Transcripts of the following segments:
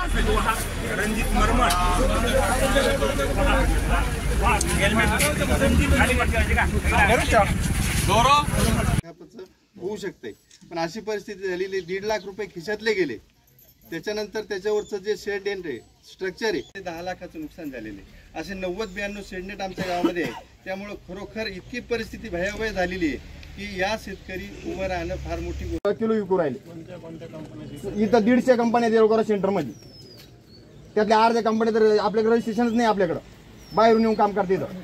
Ranjit marmot होऊ शकते, पण अशी परिस्थिती झालेली 1.5 लाख रुपये खिशातले गेले. त्याच्यानंतर त्याच्यावरचं जे शेड आहे, स्ट्रक्चर आहे, ते 10 लाखाचं नुकसान झालेले. असे 90-92 शेडनेट आमच्या गावामध्ये आहे. त्यामुळे खरोखर इतकी परिस्थिती भयावह झालेली आहे की या शेतकरी उभं राहणं फार मोठी किलो विकू राहिले. इथं 150 कंपन्या देवगड सेंटरमध्ये, त्यातल्या अर्ध्या कंपन्या तर आपल्याकडे रजिस्ट्रेशनच नाही, आपल्याकडं बाहेरून येऊन काम करते. इथं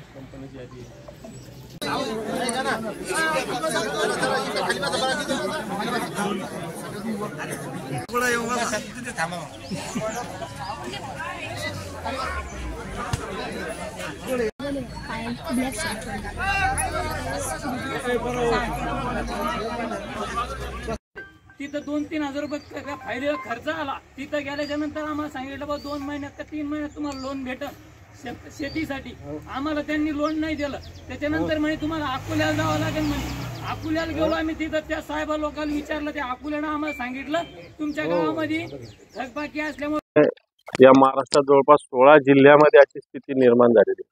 तिथं 2-3 हजार रुपये फायद्याला खर्च आला. तिथं गेल्याच्या नंतर आम्हाला सांगितलं बा 2 महिन्यात का 3 महिन्यात तुम्हाला लोन भेटल शेतीसाठी. आम्हाला त्यांनी लोन नाही दिलं. त्याच्यानंतर म्हणजे तुम्हाला अकोल्याला जावं लागेल म्हणजे अकोल्याला गेलो आम्ही. तिथं त्या साहेबा लोकांना विचारलं, त्या अकोल्यानं आम्हाला सांगितलं तुमच्या गावामध्ये थकबाकी असल्यामुळे. या महाराष्ट्रात जवळपास 16 जिल्ह्यामध्ये अशी स्थिती निर्माण झालेली,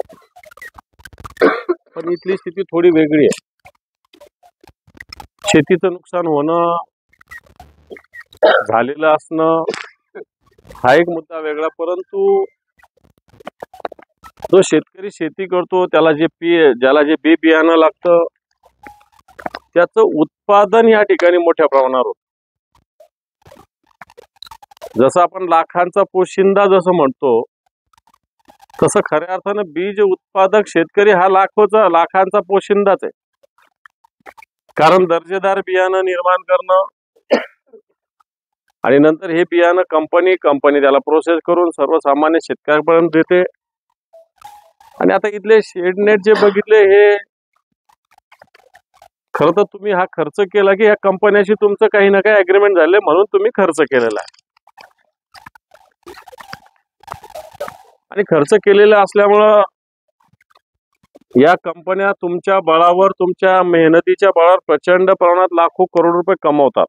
पण इथली स्थिती थोडी वेगळी आहे. शेतीचं नुकसान होणं, झालेलं असणं हा एक मुद्दा वेगळा, परंतु जो शेतकरी शेती करतो ज्याला जे बी बियाणं लागतं त्याचं उत्पादन या ठिकाणी मोठ्या प्रमाणावर होतं. जसं आपण लाखांचा पोशिंदा जसं म्हणतो, तसं खऱ्या अर्थानं बीज उत्पादक शेतकरी हा लाखांचा पोशिंदाच आहे. कारण दर्जेदार बियाणं निर्माण करणं आणि नंतर हे बियाणं कंपनी त्याला प्रोसेस करून सर्वसामान्य शेतकऱ्यापर्यंत देते. आणि आता इथले शेडनेट जे बघितले, हे खरं तर तुम्ही हा खर्च केला की या कंपन्याशी तुमचं काही ना काही अग्रीमेंट झाले म्हणून तुम्ही खर्च केलेला आहे. आणि खर्च केलेला असल्यामुळं या कंपन्या तुमच्या बळावर, तुमच्या मेहनतीच्या बळावर प्रचंड प्रमाणात लाखो करोड रुपये कमवतात.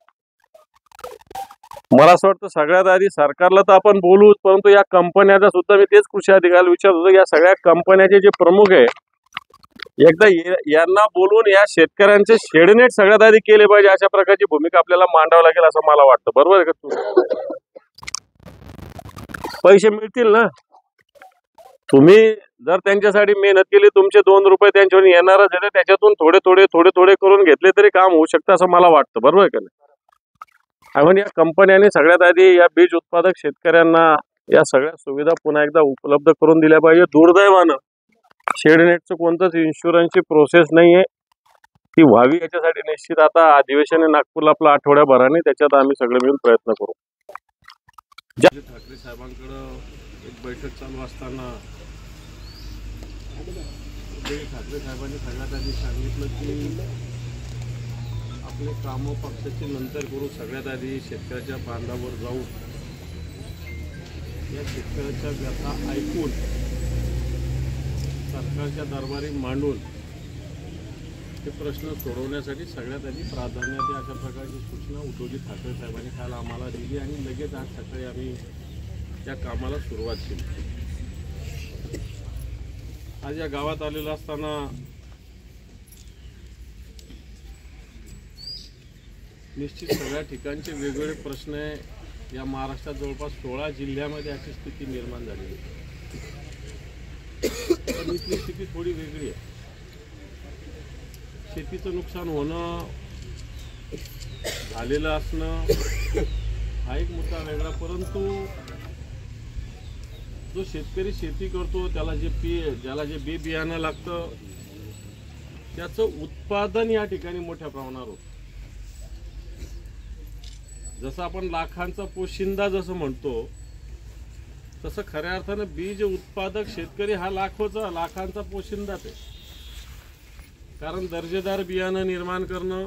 मला असं वाटतं सगळ्यात आधी सरकारला तर आपण बोलूच, परंतु या कंपन्याचा सुद्धा मी तेच कृषी अधिकाऱ्याला विचारत होतो, या सगळ्या कंपन्याचे जे प्रमुख आहे एकदा यांना बोलून या शेतकऱ्यांचे शेडनेट सगळ्यात आधी केले पाहिजे. अशा प्रकारची भूमिका आपल्याला मांडावं लागेल असं मला वाटतं. बरोबर आहे का? पैसे मिळतील ना. तुम्ही जर त्यांच्यासाठी मेहनत केली, तुमचे 2 रुपये त्यांच्यावर येणारच आहे, त्याच्यातून थोडे थोडे करून घेतले तरी काम होऊ शकतं असं मला वाटतं. बरोबर आहे का नाही? आणि या कंपन्यांनी सगळ्यात आधी या बीज उत्पादक शेतकऱ्यांना या सगळ्या सुविधा पुन्हा एकदा उपलब्ध करून दिल्या पाहिजे. दुर्दैवानं शेडनेटचं कोणतंच इन्शुरन्सची प्रोसेस नाहीये, ती व्हावी याच्यासाठी निश्चित आता अधिवेशन आहे नागपूरला आपला आठवड्याभराने, त्याच्यात आम्ही सगळे मिळून प्रयत्न करू. ठाकरे साहेबांकडे एक बैठक चालू असताना ठाकरे साहेबांनी सगळ्यात आधी सांगितलं की आपले कामं पक्षाची नंतर करू, सगळ्यात आधी शेतकऱ्याच्या बांधावर जाऊ, या शेतकऱ्याच्या व्यथा ऐकून सरकारच्या दरबारी मांडून ते प्रश्न सोडवण्यासाठी सगळ्यात आधी प्राधान्य द्या, अशा प्रकारची सूचना उद्धवजी ठाकरे साहेबांनी काल आम्हाला दिली आणि लगेच आज सकाळी आम्ही त्या कामाला सुरुवात केली. आज या गावात आलेलं असताना निश्चित सगळ्या ठिकाणचे वेगवेगळे प्रश्न आहे. या महाराष्ट्रात जवळपास 16 जिल्ह्यामध्ये अशी स्थिती निर्माण झालेली आहे, पण इथली स्थिती थोडी वेगळी आहे. शेतीचं नुकसान होणं, झालेलं असणं हा एक मुद्दा वेगळा, परंतु जो शेतकरी शेती करतो ज्याला जे बी बियाणं लागतं त्याचं उत्पादन या ठिकाणी मोठ्या प्रमाणावर होतं. जसं आपण लाखांचा पोशिंदा जसं म्हणतो, तसं खऱ्या अर्थानं बीज उत्पादक शेतकरी हा लाखांचा पोशिंदाच आहे. कारण दर्जेदार बियाणं निर्माण करणं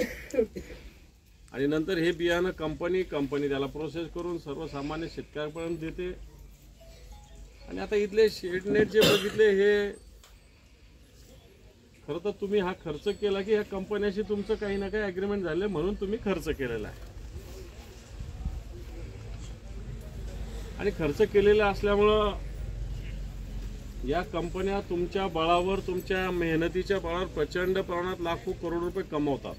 आणि नंतर हे बियाणं कंपनी त्याला प्रोसेस करून सर्वसामान्य शेतकऱ्यापर्यंत देते. आणि आता इथले शेडनेट जे बघितले, हे खरं तर तुम्ही हा खर्च केला की ह्या कंपन्याशी तुमचं काही ना काही अग्रीमेंट झाले म्हणून तुम्ही खर्च केलेला आहे. आणि खर्च केलेला असल्यामुळं या कंपन्या तुमच्या बळावर, तुमच्या मेहनतीच्या बळावर प्रचंड प्रमाणात लाखो करोड रुपये कमवतात.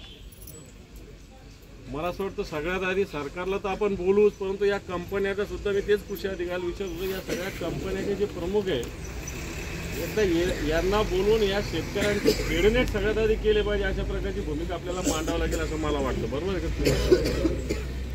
मला असं वाटतं सगळ्यात आधी सरकारला तर आपण बोलूच, परंतु या कंपन्याचा सुद्धा मी तेच कृषी अधिकारी विचारत होतो, या सगळ्या कंपन्याचे जे प्रमुख आहे एकदा यांना बोलून या शेतकऱ्यांचे फेडनेट सगळ्यात आधी केले पाहिजे. अशा प्रकारची भूमिका आपल्याला मांडावं लागेल असं मला वाटतं. बरोबर आहे का?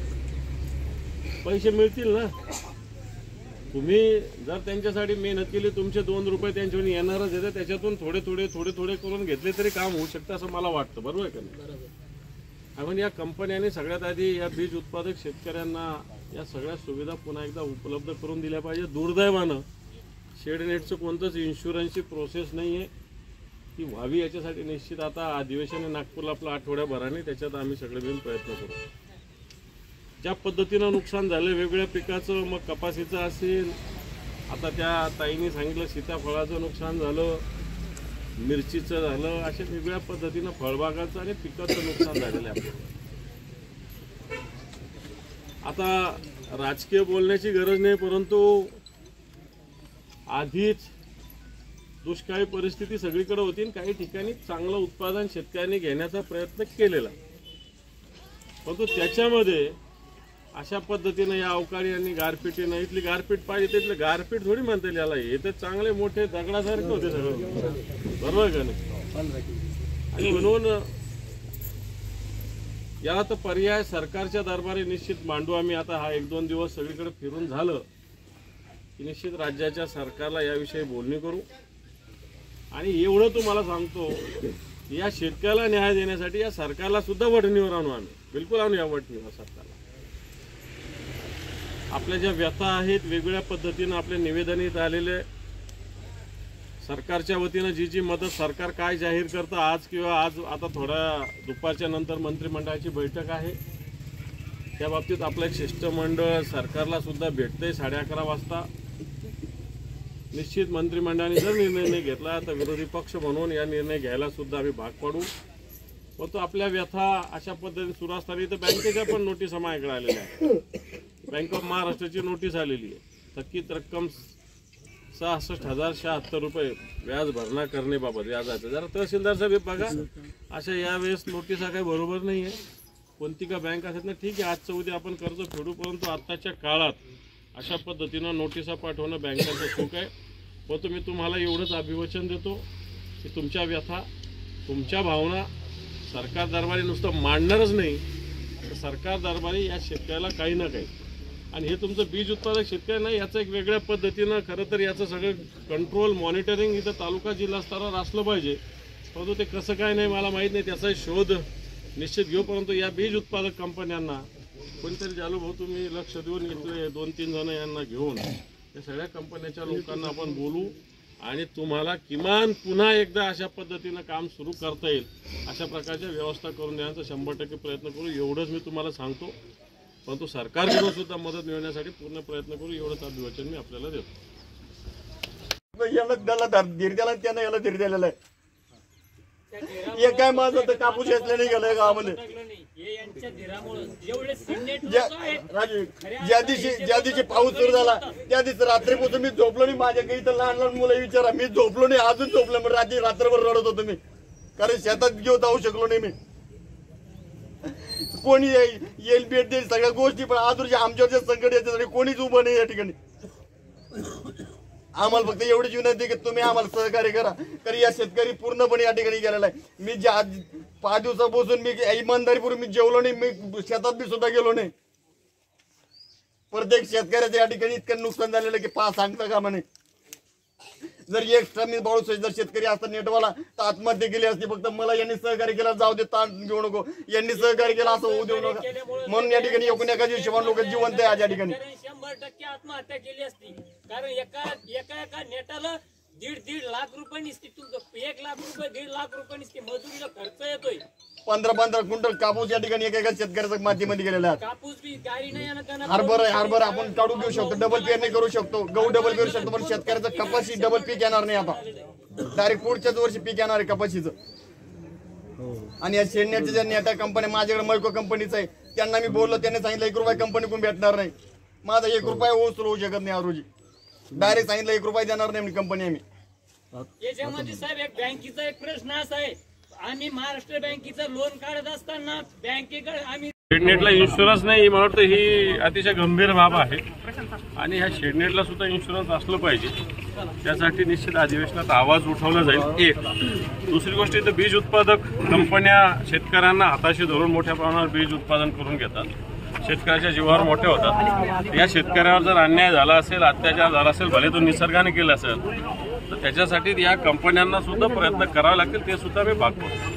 पैसे मिळतील ना. तुम्ही जर त्यांच्यासाठी मेहनत केली, तुमचे 2 रुपये त्यांच्यावर येणारच येते, त्याच्यातून थोडे थोडे करून घेतले तरी काम होऊ शकतं असं मला वाटतं. बरोबर आहे का? आपण या कंपन्यांनी सगळ्यात आधी या बीज उत्पादक शेतकऱ्यांना या सगळ्या सुविधा पुन्हा एकदा उपलब्ध करून दिल्या पाहिजे. दुर्दैवानं शेडनेटचं कोणतंच इन्शुरन्सची प्रोसेस नाही आहे, ती व्हावी याच्यासाठी निश्चित आता अधिवेशन नागपूरला आपलं आठवड्याभराने, त्याच्यात आम्ही सगळे मिळून प्रयत्न करू. ज्या पद्धतीनं नुकसान झालं वेगवेगळ्या पिकाचं, मग कपाशीचं असेल, आता त्या ताईंनी सांगितलं सीताफळाचं नुकसान झालं, मिरचीचं झालं, अशा वेगवेगळ्या पद्धतीनं फळबागाचं आणि पिकाचं नुकसान झालेलं आहे. आता राजकीय बोलण्याची गरज नाही, परंतु आधीच दुष्काळी परिस्थिती सगळीकडे होती आणि काही ठिकाणी चांगलं उत्पादन शेतकऱ्यांनी घेण्याचा प्रयत्न केलेला, परंतु त्याच्यामध्ये अशा पद्धतीनं या अवकाळी आणि गारपिटीनं, इथली गारपीट पाहिजे तिथलं गारपीट थोडी म्हणता येईल याला, हे तर चांगले मोठे दगडासारखे होते सगळं. बरोबर का नाही? आणि म्हणून याला तर पर्याय सरकारच्या दरबारी निश्चित मांडू आम्ही. आता हा 1-2 दिवस सगळीकडे फिरून झालं की निश्चित राज्याच्या सरकारला याविषयी बोलणी करू. आणि एवढं तुम्हाला सांगतो, या शेतकऱ्याला न्याय देण्यासाठी या सरकारला सुद्धा वठणीवर आणू आम्ही, बिलकुल आणू या वठणीवर सरकारला. आपल्या ज्या व्यथा आहेत वेगवेगळ्या पद्धतीनं आपले निवेदन येत आलेले, सरकारच्या वतीनं जी मदत सरकार काय जाहीर करतं, आज किंवा आज आता थोड्या दुपारच्या नंतर मंत्रिमंडळाची बैठक आहे, त्या बाबतीत आपलं एक शिष्टमंडळ सरकारला सुद्धा भेटतंय 11:30 वाजता. निश्चित मंत्रिमंडळाने जर निर्णय नाही घेतला तर विरोधी पक्ष म्हणून या निर्णय घ्यायला सुद्धा आम्ही भाग पाडू. व तो आपल्या व्यथा अशा पद्धतीने सुरू असताना इथं बँकेच्या पण नोटीस माझ्याकडे आलेल्या आहेत. बँक ऑफ महाराष्ट्राची नोटीस आलेली आहे, थकीत रक्कम 66,076 रुपये व्याज भरणा करण्याबाबत व्याजाचं. जरा तहसीलदार साहेब बघा, अशा यावेळेस नोटिसा काही बरोबर नाही आहे. कोणती का बँक असेल ना, ठीक आहे आजचं उद्या आपण कर्ज फेडू, परंतु आत्ताच्या काळात अशा पद्धतीनं नोटिसा पाठवणं बँकांचं चूक आहे. व मी तुम्हाला एवढंच अभिवचन देतो की तुमच्या व्यथा, तुमच्या भावना सरकार दरबारी नुसतं मांडणारच नाही, तर सरकार दरबारी या शेतकऱ्याला काही ना काही. आणि हे तुमचं बीज उत्पादक शेतकरी नाही, याचं एक वेगळ्या पद्धतीनं खरं तर याचं सगळं कंट्रोल मॉनिटरिंग इथं तालुका जिल्हा स्तरावर असलं पाहिजे, परंतु ते कसं काय नाही मला माहीत नाही, त्याचा शोध निश्चित घेऊ. परंतु या बीज उत्पादक कंपन्यांना कोणतरी जालू भाऊ तुम्ही लक्ष देऊन इथले 2-3 जण यांना घेऊन या सगळ्या कंपन्याच्या लोकांना आपण बोलू आणि तुम्हाला किमान पुन्हा एकदा अशा पद्धतीनं काम सुरू करता येईल अशा प्रकारच्या व्यवस्था करून देण्याचा 100% प्रयत्न करू. एवढंच मी तुम्हाला सांगतो. परंतु सरकारकडून सुद्धा मदत मिळण्यासाठी पूर्ण प्रयत्न करू, एवढंच अभिवचन मी आपल्याला देतो. याला त्याला धीर द्यायला, त्यानं याला धीर दिलेला आहे. हे काय माझं तर कापूस घेतलं नाही गेलं गावामध्ये. ज्या दिवशी पाऊस सुरू झाला त्या दिवशी रात्रीपासून मी झोपलो नाही. माझ्या काही तर लहान लहान मुलं विचारा, मी झोपलो नाही, अजून झोपलो. मग रात्रभर रडत होतो मी, कारण शेतात घेऊन जाऊ शकलो नाही मी. कोणी येईल भेट देईल सगळ्या गोष्टी, पण अजून आमच्यावर जे संकट याच्यासाठी कोणीच उभं नाही या ठिकाणी. आम्हाला फक्त एवढीच विनंती की तुम्ही आम्हाला सहकार्य करा, कारण या शेतकरी पूर्णपणे या ठिकाणी गेलेला आहे. मी ज्या 5 दिवसापासून मी इमानदारीपूर्वी मी जेवलो नाही, मी शेतात बी सुद्धा गेलो नाही. प्रत्येक शेतकऱ्याच्या या ठिकाणी इतकं नुकसान झालेलं की सांगता का म्हणे. जर एक्स्ट्रा मी बाळू जर शेतकरी असता नेटवाला तर आत्महत्या केली असती. फक्त मला यांनी सहकार्य केला, जाऊ दे ताण घेऊ नको, यांनी सहकार्य केला असं होऊ देऊ नका म्हणून या ठिकाणी एकूण एका दिवशी लोक जिवंत आहे आज या ठिकाणी. 100% आत्महत्या केली असती, कारण एका नेटाला 1.5 लाख रुपये निसते. तुमचं 1 लाख रुपये 1.5 लाख रुपये निसते मजुरीला खर्च येतोय. 15 क्विंटल कापूस या ठिकाणी एका शेतकऱ्याच्या मातीमध्ये गेलेला आहे. कापूस बी गाडी नाही, हरभर आपण काढून घेऊ शकतो, डबल पेरणी करू शकतो, गहू डबल पेरू शकतो, पण शेतकऱ्याचं कपाशी डबल पीक येणार नाही. आता डायरेक्ट पुढच्याच वर्षी पीक येणार आहे कपाशीचं. आणि या शेडनेटच्या ज्या नेटा कंपन्या माझ्याकडे मैको कंपनीचं आहे, त्यांना मी बोललो, त्यांनी सांगितलं 1 रुपया कंपनीकडून भेटणार नाही. माझा 1 रुपया वसूल होऊ शकत नाही रोजी. डायरेक्ट सांगितलं 1 रुपया देणार नाही कंपनी आम्ही. याच्यामध्ये साहेब एक बँकेचा एक प्रश्न असा आहे, आम्ही महाराष्ट्र बँकेचं लोन काढत असताना बँकेकडे आम्ही शेडनेटला इन्शुरन्स नाही, मला वाटतं ही अतिशय गंभीर बाब आहे आणि ह्या शेडनेटला सुद्धा इन्शुरन्स असलं पाहिजे. त्यासाठी निश्चित अधिवेशनात आवाज उठवला जाईल. एक दुसरी गोष्ट, इथं बीज उत्पादक कंपन्या शेतकऱ्यांना हाताशी धरून मोठ्या प्रमाणावर बीज उत्पादन करून घेतात, शेतकऱ्याच्या जीवावर मोठे होतात. या शेतकऱ्यावर जर अन्याय झाला असेल, अत्याचार झाला असेल, भले तो निसर्गाने केला असेल, तर त्याच्यासाठी या कंपन्यांना सुद्धा प्रयत्न करावे लागतील, ते सुद्धा मी पाहतो.